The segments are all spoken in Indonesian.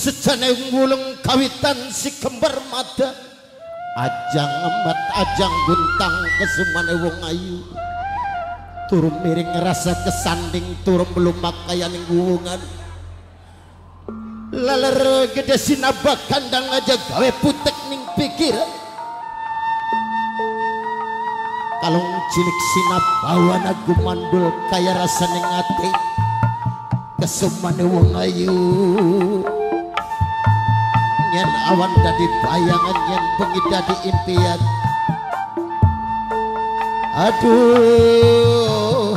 sejane wulung kawitan si kembar mata ajang emat ajang guntang kesumane wong ayu turun miring ngerasa kesanding turun belum makayan yang hubungan laler gede sinabak kandang aja gawe putek ning pikir kalung cilik sinap bawa nagu mandul kaya rasa ning ati kesumane wong ayu nyen awan dadi bayangan nyen bengi dadi impian aduh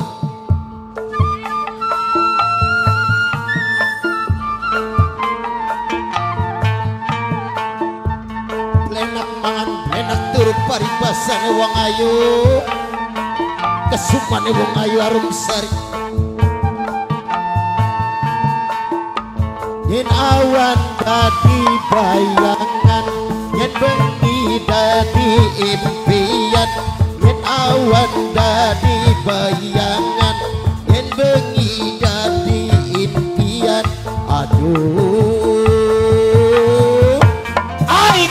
blenak mangan blenak turu paribasane wong ayu kesumane wong ayu arum sari yen awan dadi bayangan yen bengi dadi impian yen awan dadi bayangan yen bengi dadi impian aduh ai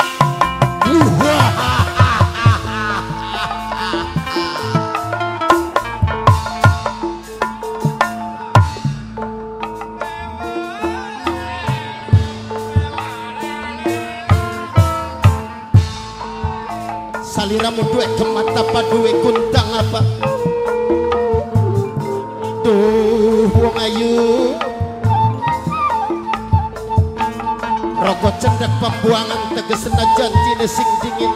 saliramu duwe kemat apa duwe kuntang apa duh wong ayu rokok cendak pembuangan teges senajan jine sing dingin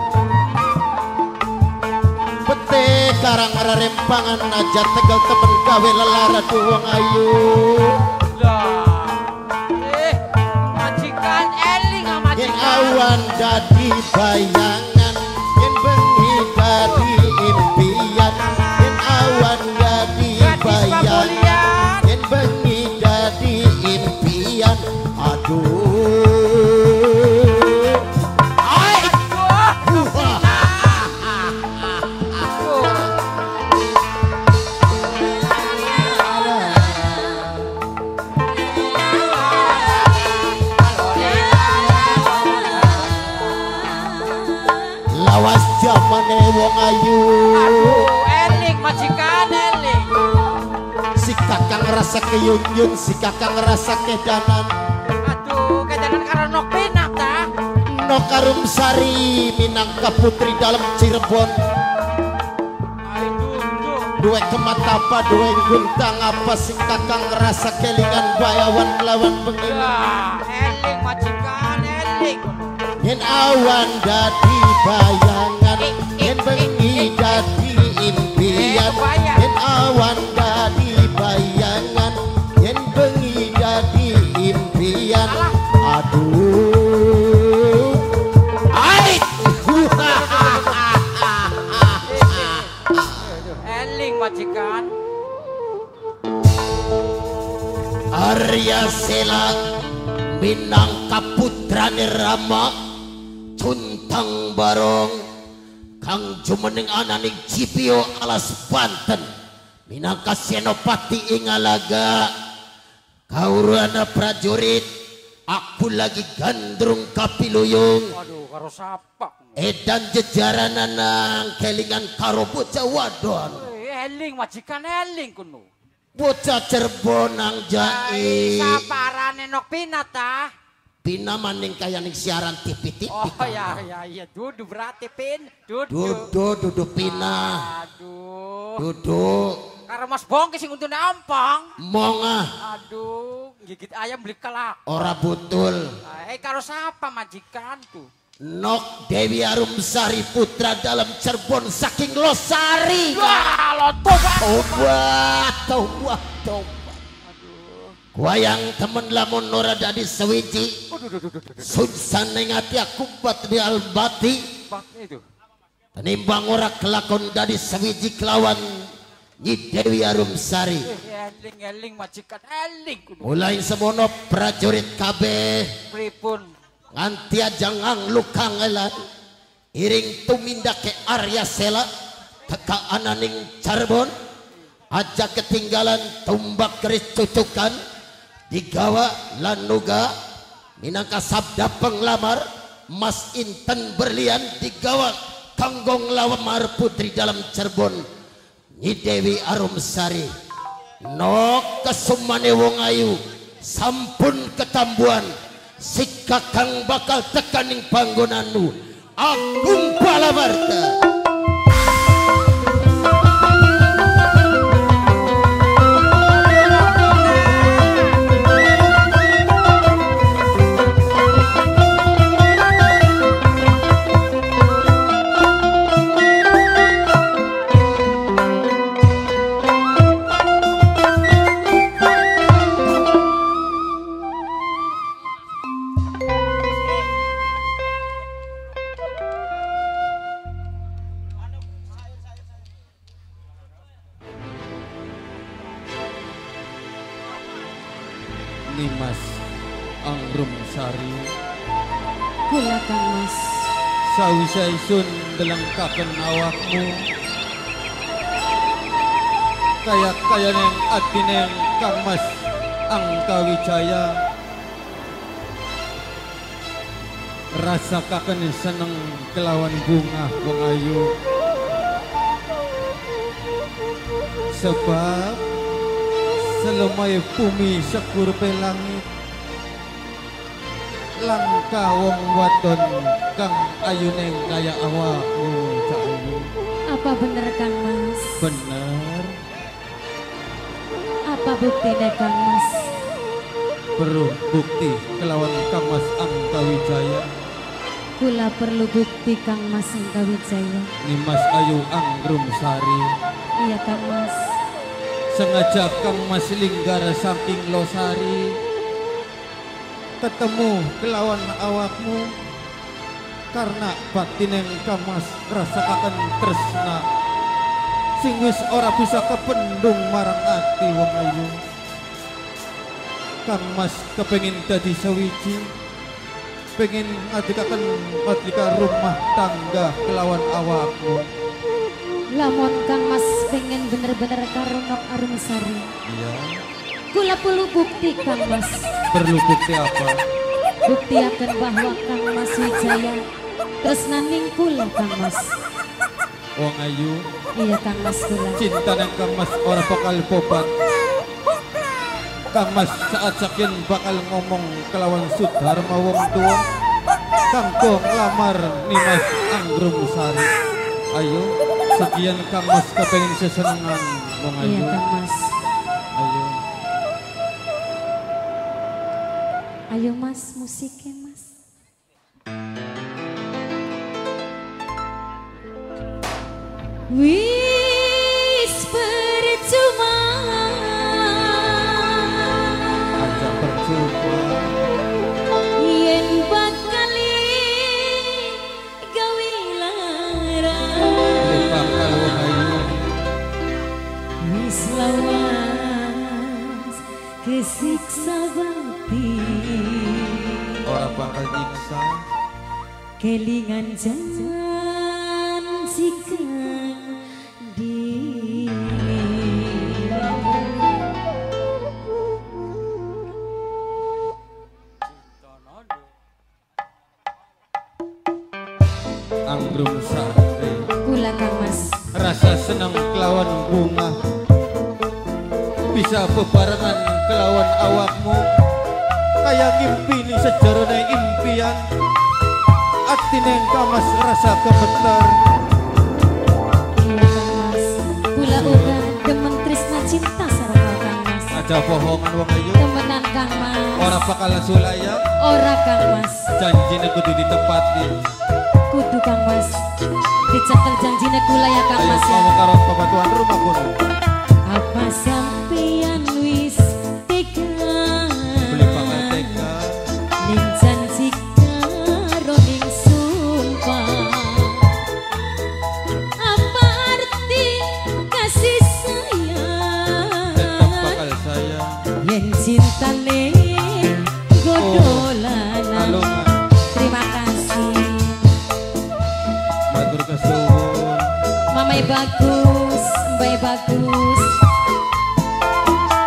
pete karang arah rempangan aja tegal temen gawe lelara duh wong ayu majikan eling majikan yen awan dadi bayangan yen bengi dadi impian yen awan dadi bayangan yen bengi dadi impian aduh ai lawas jamane wong ayu aduh eling majikan eling si kakang ngerasa keyun-yun si kakang ngerasa kedanan aduh kedanan karena nok pinak ta nok arum sari minangka putri dalam Cirebon aduh duwe kemat apa duwe guntang apa si kakang ngerasa kelingan bayawan lawan bengi eling majikan eling yen awan dadi bayangan yen bengi dadi impian yen awan dadi bayangan yen bengi dadi impian aduh ai eling majikan Arya Sela minangka putrane Rama Cuntang Barong kang jumeneng ananing Cipio alas Banten minangka senopati ing alaga kaurana prajurit aku lagi gandrung kapiluyung waduh karo sapa edan jejaranan nang kelingan karo bocah wadon eling majikan eling kuno bocah Cirebon nang jai saparane nok pinat ta Pina maning kaya ning siaran TV. Oh ya dudu berarti pin dudu Pina aduh dudu karo Mas Bongki sing untune ampang monga aduh gigit ayam beli kelak ora butul karo sapa majikan tuh Nok Dewi Arumsari putra dalam Cirebon saking Losari wah tobat wayang temen lamun nora dadi sewiji sunsan nengati aku bat di albati tenimbang ora kelakon dadi sewiji kelawan Nyi Dewi Arumsari eling majikan eling mulai semono prajurit kabeh pripun nganti ajang nglukang elan iring tumindak ke Arya Sela teka ananing Cirebon aja ketinggalan tumbak keris cucukan digawa lan nuga minangka sabda penglamar Mas Inten berlian digawak kanggong lamar putri dalam Cirebon Nyi Dewi Arumsari nok kesumane wong ayu sampun ketambuan si kakang bakal tekaning panggonanmu Agung Palawarta. Nimas Angrumsari kula Kang Mas sawise isun ndelengkaken awakmu kaya-kayaneng adineng Kang Mas Angkawijaya rasakaken seneng kelawan bunga wong ayu sebab selemai bumi sekurpe langit langka wong wadon kang ayuneng kaya awakmu Cak Ayu. Apa bener Kang Mas? Bener. Apa buktinya Kang Mas? Perlu bukti kelawan Kang Mas Angkawijaya. Kula perlu bukti Kang Mas Angkawijaya. Nimas Ayu Angrumsari. Iya Kang Mas. Sengaja Kang Mas linggar saking Losari ketemu kelawan awakmu karena batineng Kang Mas rasakaken tresna sing wis ora bisa kependung marang ati wong ayu. Kang Mas kepengin dadi sawiji pengen ngadekaken madika rumah tangga kelawan awakmu. Lamun Kang Mas pengen bener-bener karo Nok Arumsari. Iya. Kula perlu bukti Kang Mas. Perlu bukti apa? Bukti akan bahwa Kang Mas Wijaya tresnaning kula Kang Mas. Wong ayu. Iya Kang Mas kula. Cinta nang Kang Mas ora bakal popat. Kang Mas saat sakin bakal ngomong kelawan Sudarma wong tua. Kanggo nglamar Nimas Angrumsari. Ayo. Sekian Kang Mas kepengen sesenengan wong ayu. Iya Kang Mas. Ayo. Ayo Mas musiknya Mas. Wis percuma Aja percuma yen bakal gawe larang bakal wong ayu. wis lawas kesiksa bakti Ora bakal nyiksa. kelingan janji kang dini. Angrumsari Kula Kang Mas. rasa senang kelawan bunga bisa bebarengan kelawan awakmu kayak ngimpi nih sejarahnya impian atineng Kang Mas rasa gemeter. Iya Kang Mas. Kula uga demen tresna cinta sareng Kang Mas. Aja bohongan wong ayu Temenan Kang Mas. ora bakal sulaya Ora Kang Mas. janjine kudu ditepati. Kudu Kang Mas. Dicekel janjine kula ya Kang Ayo Mas ya. ngomong karo bapak tuan rumah kono. Apa sampeyan wis tega Beli bakal tega ning janji karo ning sumpah. Apa arti kasih sayang tetap bakal sayang. yen cintane godolanan. Alungan Terima kasih matur kesuwun. Mamai bagus, Mbak bagus.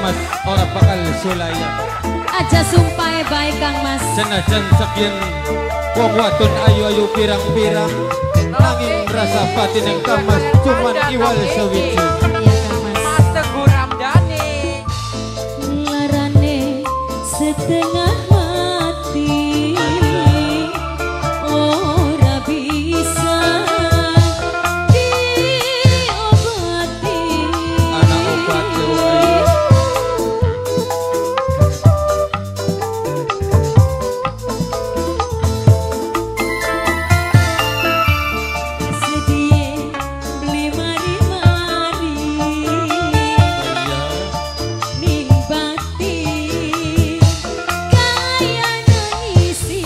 Mas ora bakal sulaya. Aja sumpah baik Kang Mas. Senajan sekian wong wadon ayu-ayu pirang-pirang, nanging rasa batin yang Kang Mas cuman iwal sewiji. Iya Kang Mas. Mas Teguh Ramdhani. Larane setengah hati ora bisa diobati. Anak obat ayu. Sedih beli mari-mari ning batin kaya nangisi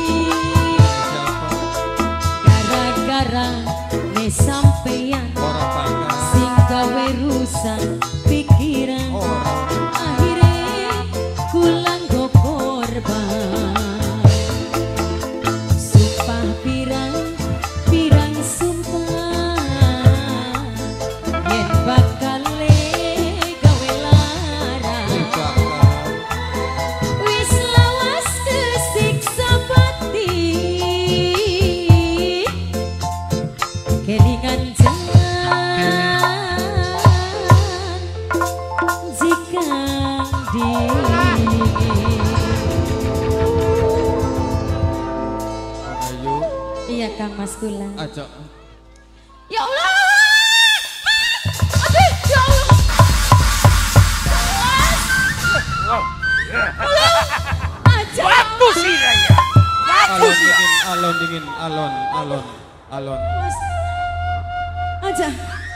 gara-gara ne sampeyan Ora bakal. sing gawe rusak pikiran akhirnya kulang go korban sumpah pirang sumpah yen bakal gawe larang wis lawas kesiksa batin kelingan jangan jika Ayu iya Kang Mas Kula. aja. Ya Allah. Aduh, ya Allah. Aja. Waktu sih Raya. Alon dingin, alon dingin, alon. Aja.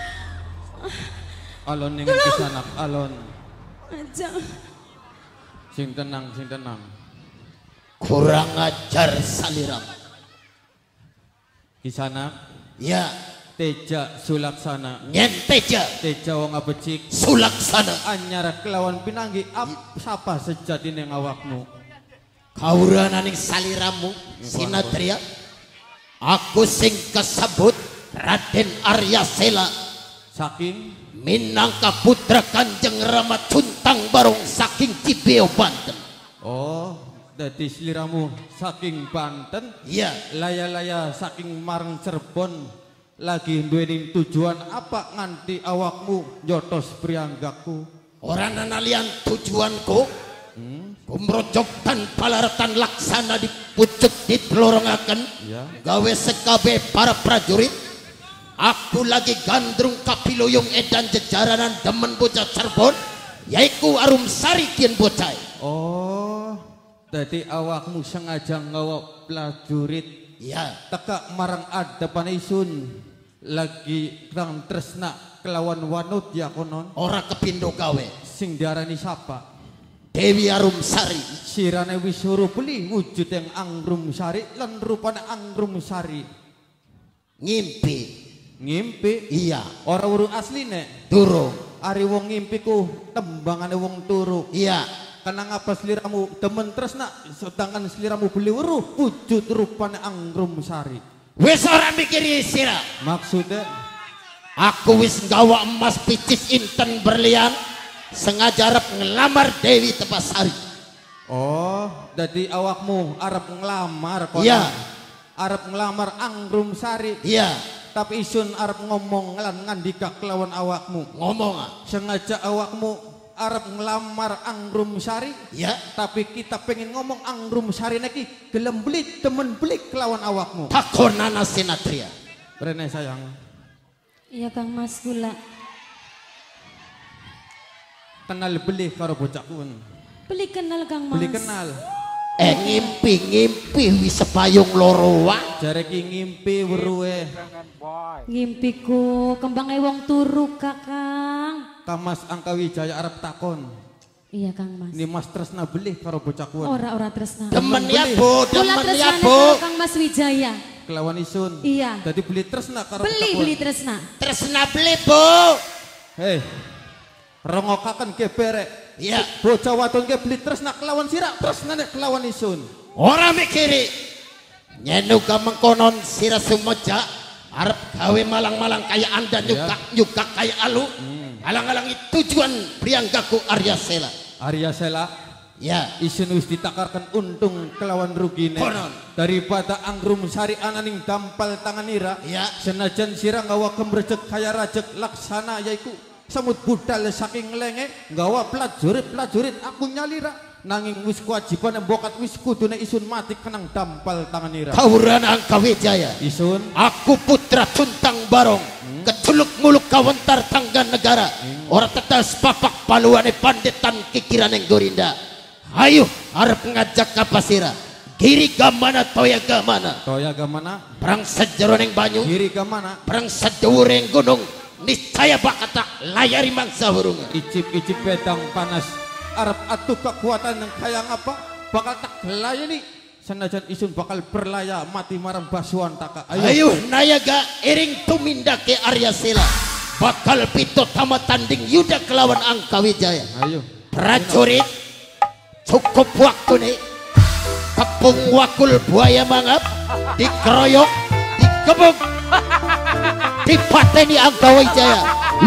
Alon dingin kisanak, alon. Aja. Sing tenang, sing tenang. Kurang ajar Saliram. Kisanak, Ya, teja sulaksana. nyenteja Teja wong abecik. sulaksana. Anyar kelawan pinanggi sapa sejatine awakmu. Kaurananing saliramu Sinatria. Aku sing kesebut Raden Arya Sela Saking minangka putra Kanjeng Rama Cuntang Barong saking Cibeo Banten. oh, dadi sliramu saking Banten, Iya, laya-laya saking Marang Cirebon. Lagi duweni tujuan apa nganti awakmu nyotos prianggaku? orang nanalian tujuanku kumrojok tanpa laratan laksana dipucuk ditelorongaken Ya. gawe sekabe para prajurit. Aku lagi gandrung kapiloyong edan jejaranan demen bocah Cirebon yaiku Arum Sari kian bocah. Oh, dadi awakmu sengaja ngawa prajurit Ya, teka marang adepan isun lagi kang tresna kelawan wanut ya konon ora kepindo gawe. sing diarani sapa? Dewi Arum Sari. Sirane wis suruh beli wujud yang Angrum Sari lan rupane Angrum Sari. Ngimpi. Ngimpi Iya, ora urung asline. durung. Ari wong ngimpiku tembangane wong turu. Iya, Kenang apa seliramu demen tresna sedangkan seliramu beli weruh wujud rupane Angrum Sari. wis ora mikiri sira. Maksudnya Aku wis nggawa emas picis inten berlian sengaja arep ngelamar Dewi Tepasari. oh, dadi awakmu arep nglamar kono. Iya. Arep nglamar Angrum Sari. Iya, Tapi isun arep ngomong lan ngandika kelawan awakmu. ngomong. Sengaja awakmu arep nglamar Angrum Sari. Ya, Tapi kita pengen ngomong Angrum Sari niki gelem beli temen beli kelawan awakmu. takonana Sinatria. Rene sayang. Iya Kang Mas Kula. Kenal beli karo bocah kun. Beli kenal Kang Mas. Beli kenal. Ngimpi-ngimpi wis sepayung loro wae. Jare ki ngimpi weruhe. Ngimpiku kembangnya wong turu Kakang. Kamas Angkawijaya arep takon. Iya Kang Mas. Ini Mas tresna beli karo bocah kun. Ora tresna. Demen ya, beli. Bu, Kula demen ya, tresnane Bu. karo Kang Mas Wijaya. Kelawan isun. Iya. Jadi beli tresna karo bocah kun. Beli tresna. Tresna beli, Bu. Hei. Rongokaken ke berek. Ya, Bocah wadon ke beli tresna kelawan sirak tresnane kelawan isun. ora mikiri. Nyenuga mengkonon sira sumeja arep gawe malang-malang kaya anda nyukak-nyukak kaya alu. alang-alangi tujuan prianggaku Arya Sela. Arya Sela, Ya, isin wis ditakarkan untung kelawan rugine Konon. daripada anggrum sari ananing dampal tangan ira. Ya. Senajan sira nggawa kemrejek kaya rajek laksana yaiku semut budal saking lenge nggawa prajurit aku nyalira nanging wis kewajiban bokat wis kudune isun mati kenang dampal tangan ira. Kauran Angka Wijaya. Isun Aku putra Tuntang Barong, ketuluk muluk kawentar tangga negara. Ora tetas papak paluane pandetan kikiraning Gorinda. Ayo arep ngajak kapasira. Giri gamana toya gamana. toya gamana Perang sejeroning banyu, kiri gamana perang sedhuwuring gunung. Niscaya bakata layari mangsa hurungan. icip-icip pedang panas arep atuh kekuatan yang kayang apa bakal tak layani senajan isun bakal berlaya mati marang basuhan taka. Ayo nayaga iring tumindake Arya Sela. Bakal pito tamat tanding yuda kelawan Angka Wijaya. Ayo Prajurit cukup waktu nih. Tepung wakul buaya mangap dikeroyok digebuk dipateni Angka Wijaya.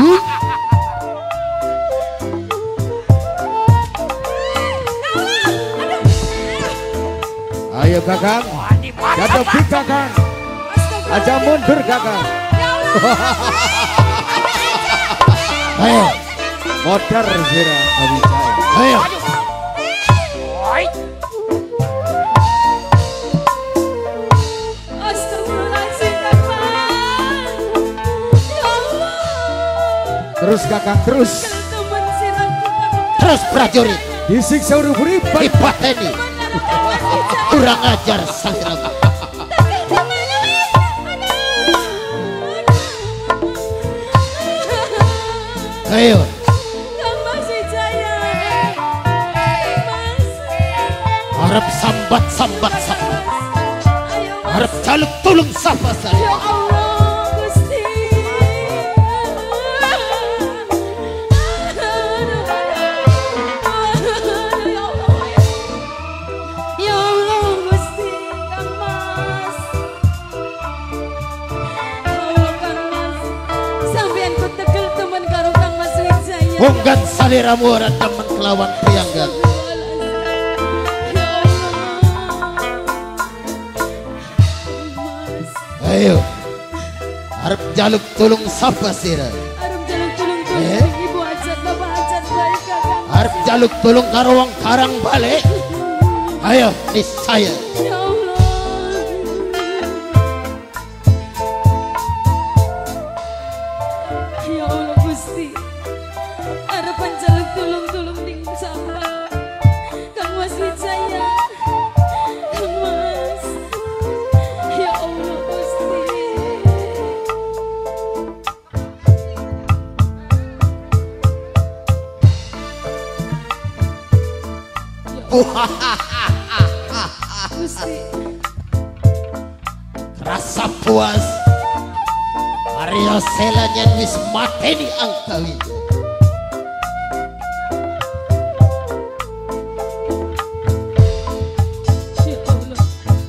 Ayo Kakang, hadapi Kakang. Aja mundur Kakang. Ayo, Modar sira. ayo. Astagfirullahaladzim, Kakang. Ya Allah. Terus Kakang terus. Teman sirahku, Kakang. Terus prajurit Disiksa urip-urip. dipateni. Kurang ajar saliramu. Ayo, Kang Mas Wijaya. Mas. harap sambat. Ayo, Mas. Harap jaluk tulung sapa Ya saya. Allah, Gusti. Ya Allah, Gusti, Kang Mas. Ya Allah, Kang Mas. Sampeyan ku tegel temen karo Kang Mas Wijaya. Punggan saliramu ora temen kelawan priangga. Ya Allah. Mas. Ayo, harap jaluk tulung sapa sira. Arum jaluk tulung Eh? ibu hajat bapak hajat baik Kakang. Harap jaluk tulung karo wong karang balik. Ayo, niscaya. Ya Allah. Ya Allah Gusti. Harapan jaluk tulung ning sama Kang Mas Wijaya. Kang Mas. Ya Allah Gusti. Gusti. Rasa puas. Arya Sela nyen wis mateni Angka Wijaya. Ya Allah.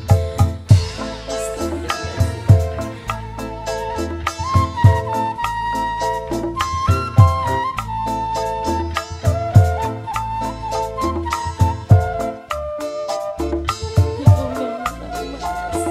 Ya Allah, Mas.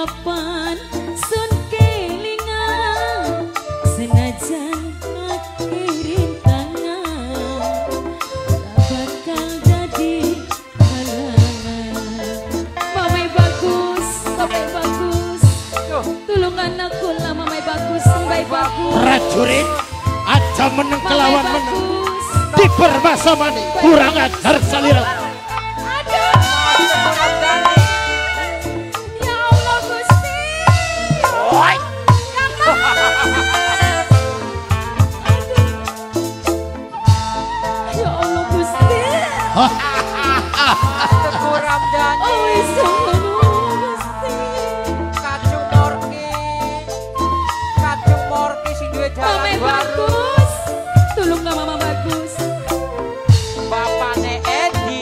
papan sun kelingan senajan akhirin tangan tak bakal jadi halangan. Mamai bagus tulungan aku lah mamai bagus sampai bagus prajurit aja meneng kelawan meneng bagus di permasamani kurang ajar salira. ya Allah Gusti ya Allah Gusti Kurang dan oh iso Gusti kacung morki sing duwe mamai jalan baru. bagus tulung gak mama bagus Bapakne Edi.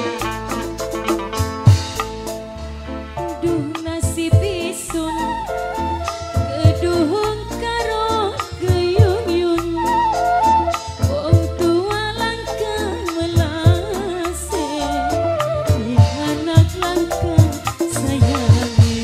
duh nasib isun keduhung karo geyuyun wong tua langkah melase anak langkah sayangi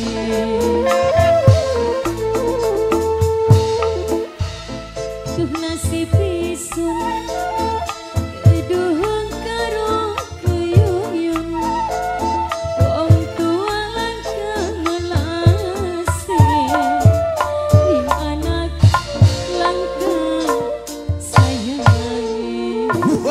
duh nasib isun keduhung karo geyuyun wong tua langkah melase anak langkah sayangi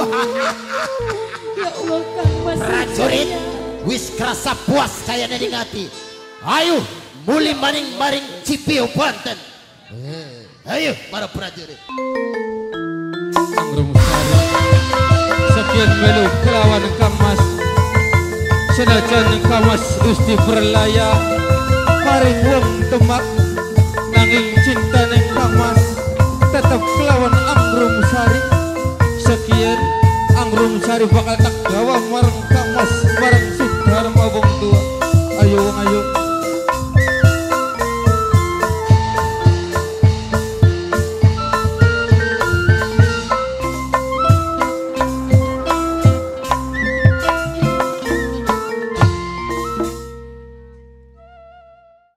ya Allah Kang Mas Prajurit wis kerasa puas saya ngati. Ayo muli maring-maring Cipiu Banten. Ayo para prajurit. Angrum Sari sekian melu kelawan Kang Mas senajan Kang Mas Gusti Perlaya paring wong temak nanging cinta ning Kang Mas tetep kelawan Angrum Sari. Sekian Angrum Sari bakal tak gawa marang